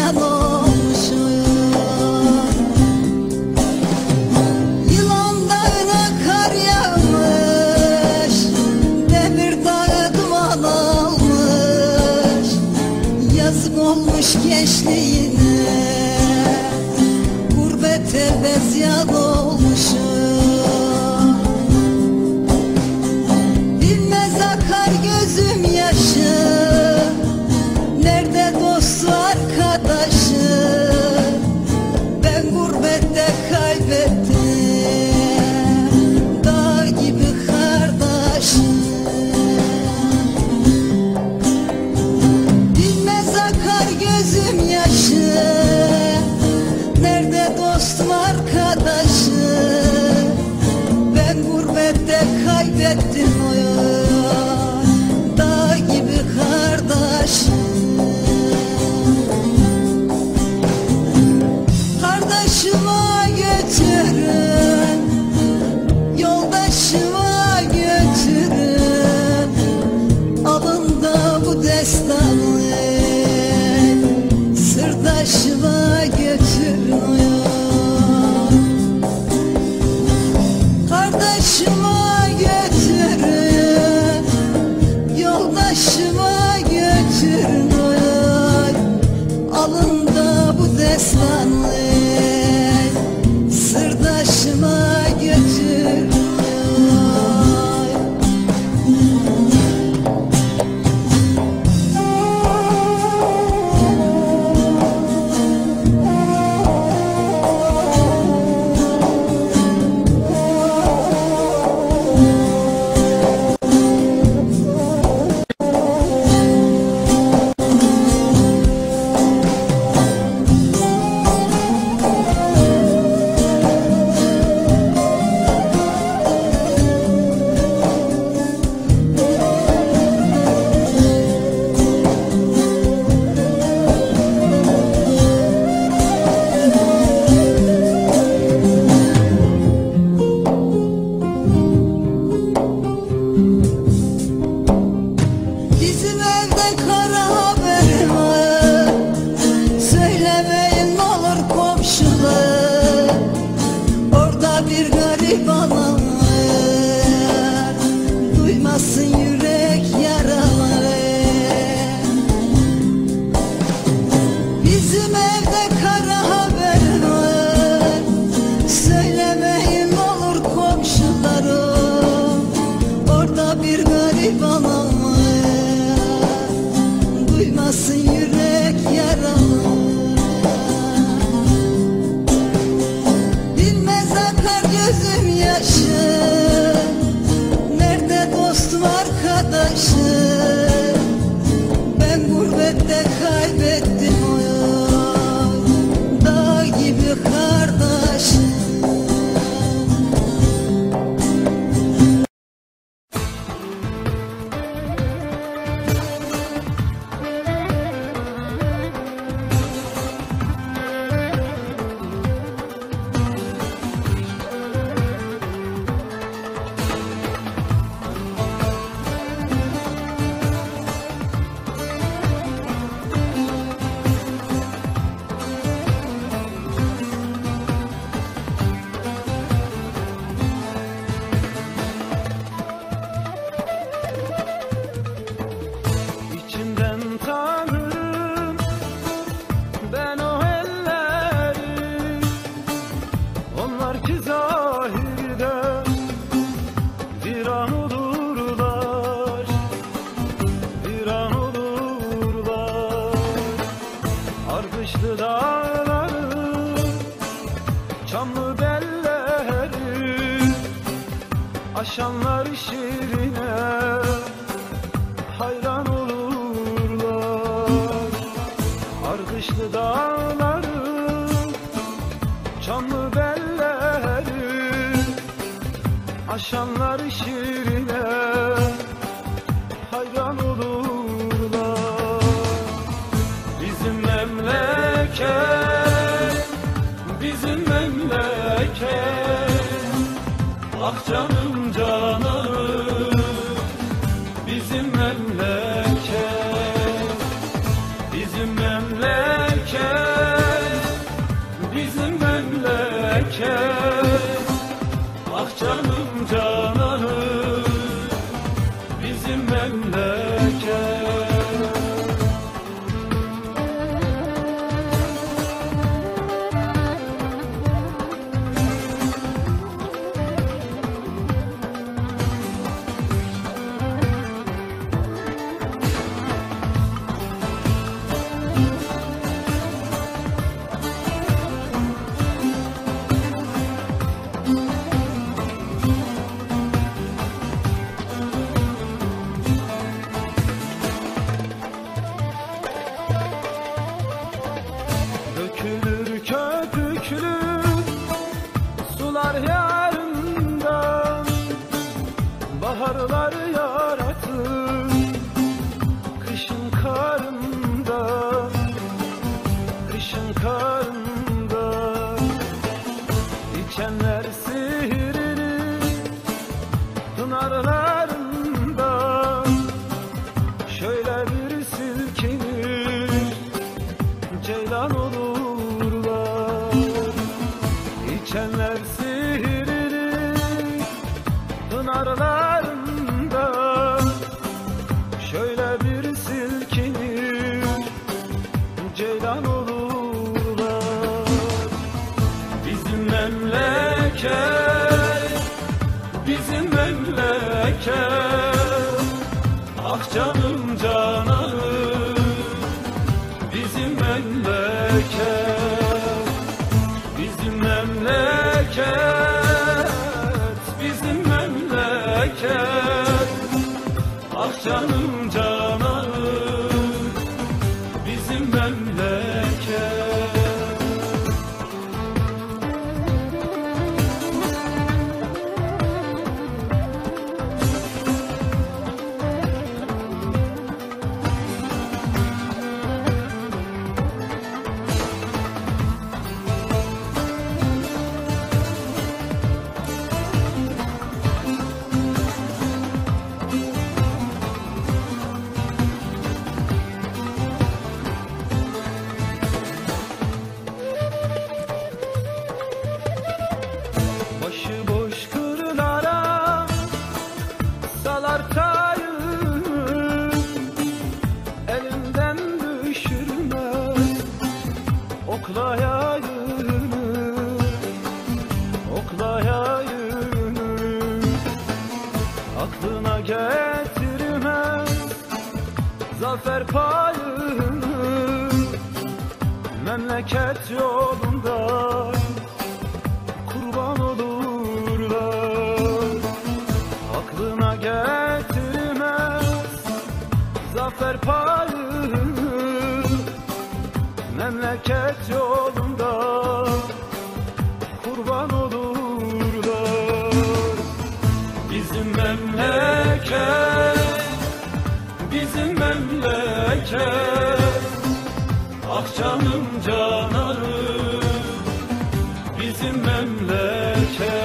isyan olmuşum. Yılan dağına kar yağmış, demir dağı duman almış. Yazık olmuş gençliğine, gurbete bezyan olmuşum. Bilmez akar gözüm yaşı, nerede dostu arkadaşı? Ben gurbette kaybettim dağ gibi kardeşim. Bilmez akar gözüm yaşı, nerede dostum arkadaşı? Ben gurbette kaybettim dağ gibi kardeşim. Kardeşime götürün, yoldaşıma götürün, alın da bu destanı sırdaşıma götürün. Kardeşime götürün, yoldaşıma götürün, alın da bu destanı sırdaşıma götürün. Bizim evde kara haber var, söylemeyin ne olur komşular. Orada bir garip anam var, duymasın yürek yaraları. Bizim evde kara haber var, söylemeyin ne olur komşularım. Orada bir garip anam var, duymasın yürek yaralı. Bilmez akar gözüm yaşı, nerede dostum arkadaşı? Ben gurbette kaybettim dağ gibi kardeşim. Ardışlı dağları, çamlı belleri, aşanlar şirine hayran olurlar. Ardışlı dağları, çamlı belleri, aşanlar şirine hayran olurlar. Bizim memleket, bizim memleket, ah canım canım, bizim memleket, bizim memleket. memleket. Ah canım cananım bizim memleket. Dökülür köpüklü sular yarından, baharlar yaratır kışın karında, kışın karında. İçenler sihrini pınarlarında, şöyle bir silkinir ceylan olurlar. İçenler sihrini pınarlarında, şöyle bir silkinir ceylan olurlar. Bizim memleket, bizim memleket. Ah canım cananım bizim memleket, bizim memleket, bizim memleket. Ah canım cananım bizim memleket. Başıboş kırlara salar tayını, elinden düşürmez okla yayını, okla yayını. Aklına getirmez zafer payını, memleket yolunda kurban olurlar. Aklına getirmez zafer payını, memleket yolunda kurban olurlar. Bizim memleket, bizim memleket. Ah canım cananım bizim memleket.